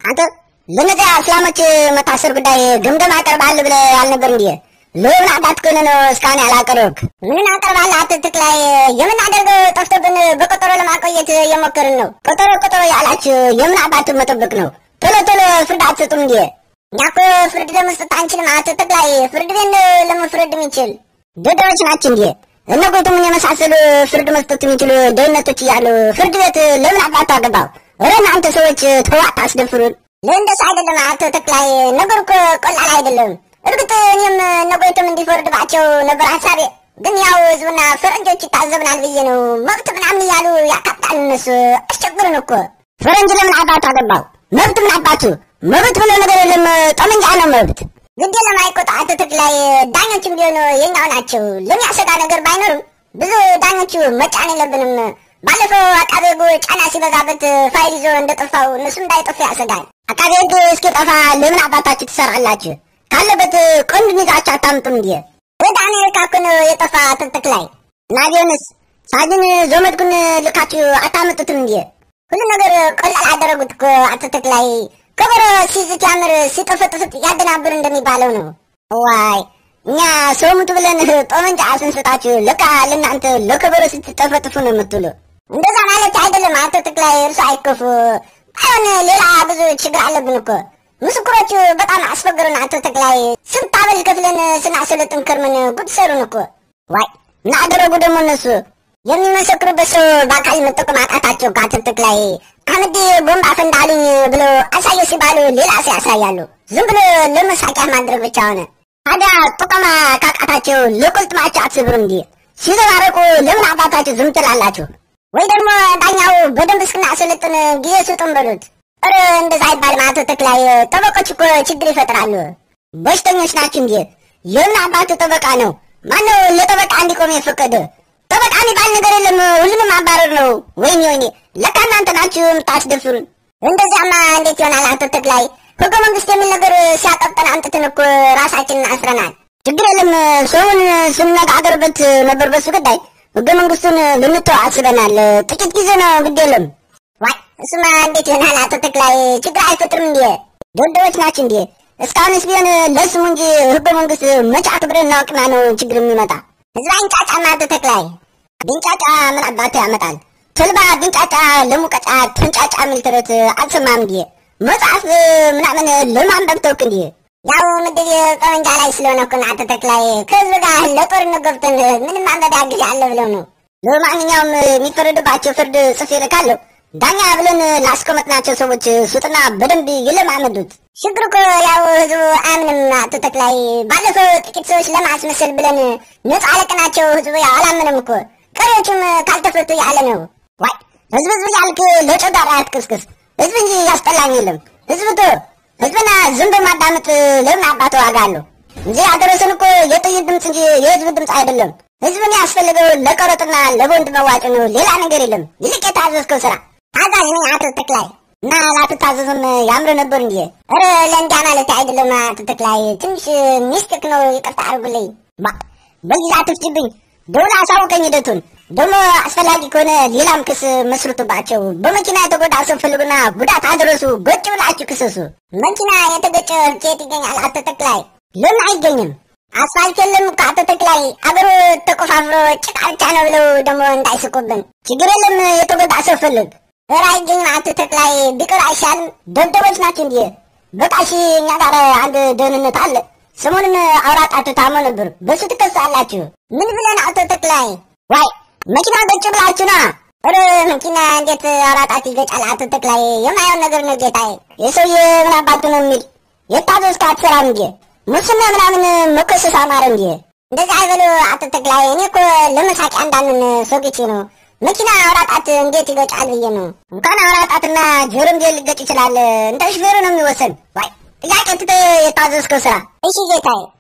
አንተ ለነዛ እስላሞች መታሰር ጉዳይ ግምገማ አቀርባለሁ ብለህ አልነበር እንዴ? ለምን አባትከን ነው እስካሁን ያላቀረብክ? ምን አቀርባለሁ አትትክ ላይ የምናደርገው ጠፍቶብን በቆጠሮ ለማቆየት የሞከርን ነው። ቆጠሮ ያላችሁ የምን አባት መጠበቅ ነው? ቶሎ ፍርድ አትሰጡም እንዴ? እኛ እኮ ፍርድ ለመስጠት አንችልም። አትትክ ላይ ፍርድ ቤት ለመፍረድ የሚችል ደደሮች ናቸው እንዴ? እነ ጎቱምን የመሳሰሉ ፍርድ መስጠት የሚችሉ ደህንነቶች እያሉ ፍርድ ቤት ለምን አባቱ አገባው? ኧረ እናንተ ሰዎች ተዋት አስደፍሩን። ለእንደሱ አይደለም አቶ ተክላይ፣ ነገሩ እኮ ቀላል አይደለም። እርግጥ እኔም ነጎይቱም እንዲፈርድባቸው ነበር ሀሳቤ። ግን ያው ህዝቡና ፈረንጆች ይታዘብናል ብዬ ነው። መብት ምናምን እያሉ ያካብጣል እነሱ። አስቸግሩን እኮ። ፈረንጅ ለምን አባቱ አገባው? መብት ምን አባቱ? መብት ብሎ ነገር የለም። ጠመንጃ ነው መብት። ግድ ለማይቆጣ አቶ ተክላይ፣ ዳኞችም ቢሆኑ የኛው ናቸው። ለሚያሰጋ ነገር ባይኖርም ብዙ ዳኞቹ መጫን የለብንም። ባለፈው አቃቤ ሕጉ ጫና ሲበዛበት ፋይል ይዞ እንደጠፋው እነሱም እንዳይጠፉ ያሰጋል። አቃቤ ሕግ እስኪጠፋ ለምን አባታችሁ ትሰራላችሁ? ካለበት ቀንዱን ይዛችሁ አታምጡም እንዴ? ወደ አሜሪካ እኮ ነው የጠፋ አቶ ተክላይ። እና ቢሆንስ ሳጅን ዘመድኩን ልካችሁ አታመጡትም እንዴ? ሁሉ ነገር ቀላል አደረጉት እኮ አቶ ተክላይ። ከበሮ ሲዝት ያምር ሲጠፈጥፍት ያደናብር እንደሚባለው ነው። ዋይ እኛ ሰው ሙት ብለን ጠመንጃ ስንሰጣችሁ ለካ ለእናንተ ለከበሮ ስትጠፈጥፉ ነው የምትሉ። እንደዛ ማለት አይደለም አቶ ተክላይ፣ እርሱ አይከፉ። አሁን ሌላ ብዙ ችግር አለብን እኮ። ምስክሮቹ በጣም አስፈገሩን አቶ ተክላይ። ስንት አበል ከፍለን ስናሰለጥን ከርመን ጉድ ሰሩን እኮ። ዋይ ምን አደረጉ ደግሞ እነሱ? የሚመሰክሩበት ሰው በአካል መጠቆም አቃታቸው አቶ ተክላይ። አመዴ ቦምብ አፈንዳሉኝ ብሎ አሳየው ሲባሉ ሌላ ሰው ያሳያሉ። ዝም ብሎ ለመሳቂያ ማድረግ ብቻ ሆነ። ታዲያ ጥቆማ ካቃታቸው ለቁልጥማቸው አትስብሩ እንዴ? ሲዘባረቁ ለምን አባታችሁ ዝም ትላላችሁ? ወይ ደግሞ ዳኛው በደንብ እስክናሰለጥን ጊዜ ስጡን በሉት። ኧረ እንደዛ አይባልም አቶ ተክላይ። ጠበቆች እኮ ችግር ይፈጥራሉ። በሽተኞች ናችሁ እንዴ? የምን አባቱ ጠበቃ ነው? ማነው ለጠበቃ እንዲቆም የፈቀደ? ጠበቃ የሚባል ነገር የለም። ሁሉንም ማባረር ነው። ወይኔ ለካ እናንተ ናችሁ የምታስደፍሩን። እንደዚያማ እንዴት ይሆናል አቶ ተክላይ? ህገ መንግስት የሚል ነገር ሲያቀብጠን አምጥተን እኮ ራሳችንን አስረናል። ችግር የለም። ሰውን ስንነጋገርበት ነበር በሱ ጉዳይ። ህገ መንግስቱን ልንተው አስበናል። ጥቂት ጊዜ ነው፣ ግድ የለም። ዋይ እሱማ እንዴት ይሆናል አቶ ተክላይ? ችግር አይፈጥርም እንዴ? ደደቦች ናችሁ እንዴ? እስካሁንስ ቢሆን ለስሙ እንጂ ህገ መንግስት መቼ አክብረን እናውቅና ነው ችግር የሚመጣ? ህዝብ አይንጫጫማ አቶ ተክላይ። ቢንጫጫ ምን አባቱ ያመጣል? ተልባ ቢንጫጫ ለሙቀጫ ተንጫጫ የሚል ተረት አልሰማም እንዴ? መጽሐፍ ምናምን ለማንበብ ተውክ እንዴ? ያው ምድር ጠመንጃ ላይ ስለሆነ እኮ አቶ ተክላይ ከህዝብ ጋር ለጦርነት ገብተን ምንም ማንበቢያ ጊዜ አለ ብለው ነው። ለማንኛውም የሚፈረድባቸው ፍርድ ጽፌ እልካለሁ። ዳኛ ብለን ላስቀመጥናቸው ሰዎች ስጡና በደንብ ይለማመዱት። ችግር እኮ ያው ህዝቡ አያምንም አቶ ተክላይ። ባለፈው ጥቂት ሰዎች ለማስመሰል ብለን ነፃ አለቅናቸው። ህዝቡ ያው አላመንም እኮ። ቀሪዎቹም ካልተፈቱ ያለ ነው። ዋይ ህዝብ ያልክ ለጨዳራ አትቅስቅስ። ህዝብ እንጂ ያስጠላኝ የለም። ህዝብና ዝም በማዳመጥ ለምን አባቱ ዋጋ አለው? እዚህ ያደረሰን እኮ የጥይት ድምፅ እንጂ የህዝብ ድምፅ አይደለም። ህዝብን ያስፈልገው ለቀረጥና ለቦንድ መዋጮ ነው፣ ሌላ ነገር የለም። ይልቅ የታዘዝከው ስራ። ታዛዥ ነኝ አቶ ተክላይ እና ላትታዘዝም ያምር ነበር እንጂ። ኧረ ለእንዲያ ማለት አይደለም አቶ ተክላይ፣ ትንሽ ሚስጥክ ነው፣ ይቅርታ አድርጉልኝ። በዚህ አትፍጭብኝ። ደውላ አሳውቀኝ ሂደቱን። ደግሞ አስፈላጊ ከሆነ ሌላም ክስ መስርቱባቸው። በመኪና የተጎዳ ሰው ፈልጉና ጉዳት አድረሱ። ጎጭ ብላችሁ ክሰሱ። መኪና የተገጨ ኬት ይገኛል አቶ ተክላይ? ለምን አይገኝም? አስፋልት የለም እኮ አቶ ተክላይ። አገሩ ተቆፋፍሮ ጭቃ ብቻ ነው ብለው ደግሞ እንዳይስቁብን። ችግር የለም፣ የተጎዳ ሰው ፈልግ። ኧረ አይገኝም አቶ ተክላይ። ቢቀር አይሻልም? ደብደቦች ናቸው እንዴ? በቃ እሺ፣ እኛ ጋር አንድ ደህንነት አለ። ሰሞኑን አውራጣቱ ታሞ ነበር። በሱ ትከሳላችሁ። ምን ብለን አቶ ተክላይ? ዋይ መኪና ገጭ ብላችሁ ና። ኧረ መኪና እንዴት አውራጣት ይገጫል አቶ ተክላይ? የማየውን ነገር ነው ጌታዬ። የሰውዬ ምን አባቱ ነው የሚል የታዘዝከ አትሰራም እንዴ? ሙስና ምናምን መከሰስ አማረ እንዴ? እንደዚህ አይበሉ አቶ ተክላይ። እኔ እኮ ለመሳቂያ እንዳንን ሰግቼ ነው። መኪና አውራጣት እንዴት ይገጫል ብዬ ነው። እንኳን አውራጣትና ጆሮም ሊገጭ ይችላል። እንደ ሹፌሩ ነው የሚወሰን። ዋይ ጥያቄ ትተህ የታዘዝከው ስራ። እሺ ጌታዬ።